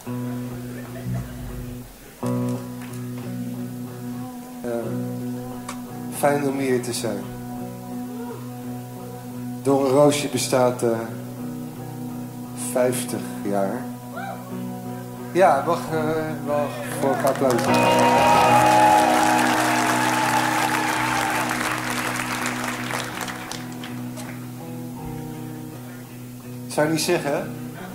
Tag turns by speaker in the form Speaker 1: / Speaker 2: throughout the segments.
Speaker 1: Fijn om hier te zijn. Door een Roosje bestaat 50 jaar. Ja, wacht wel voor een applaus. Zou je niet zeggen, hè?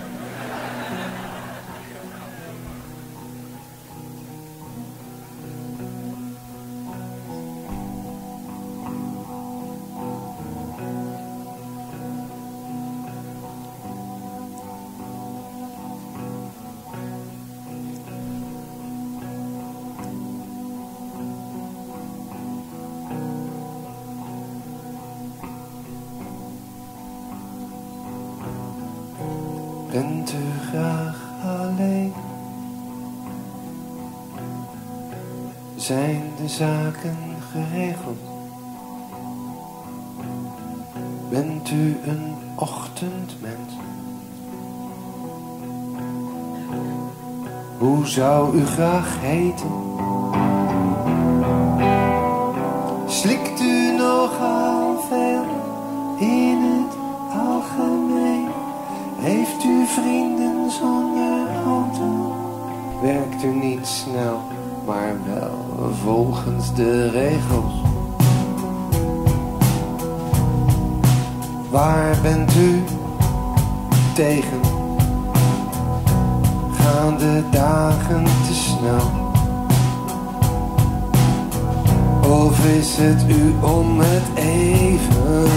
Speaker 1: Bent u graag alleen? Zijn de zaken geregeld? Bent u een ochtendmens? Hoe zou u graag heten? Slikt u nogal veel in het algemeen? Heeft u vrienden zonder auto? Werkt u niet snel, maar wel volgens de regels? Waar bent u tegen? Gaan de dagen te snel? Of is het u om het even?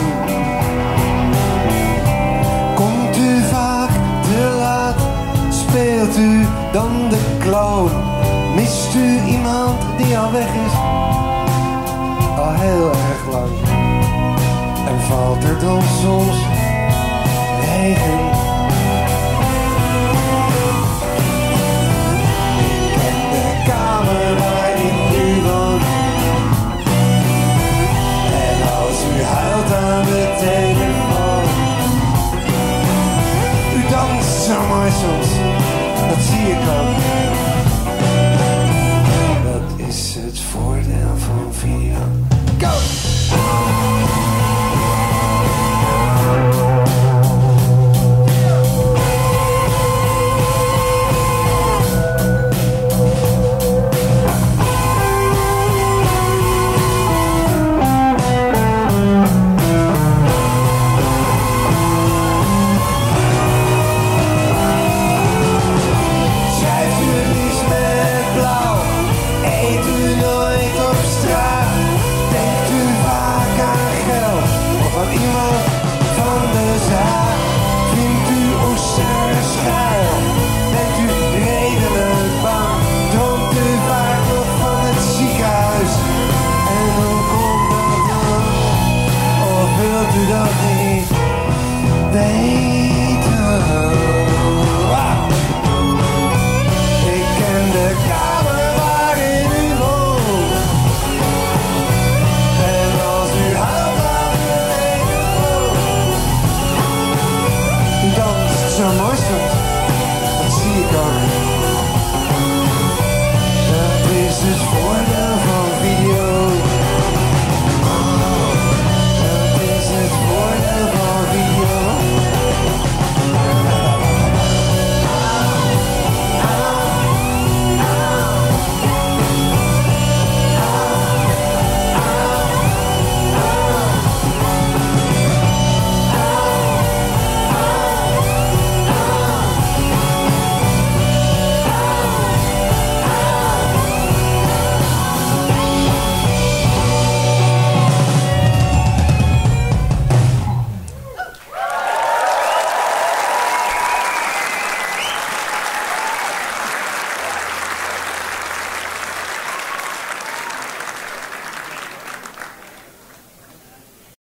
Speaker 1: Komt u vaak te laat? Speelt u dan de clown? Mist u iemand die al weg is? Al heel erg lang. En valt er dan soms regen? Ik ken de kamer waarin u woont. En als u huilt aan de telefoon, u danst zo mooi soms, dat zie ik ook. Dat is het voordeel van video. Go! U dat niet weten? Wow. Ik ken de kamer waarin u woont. En als u huilt aan de telefoon, u danst zo mooi soms, dat zie ik ook.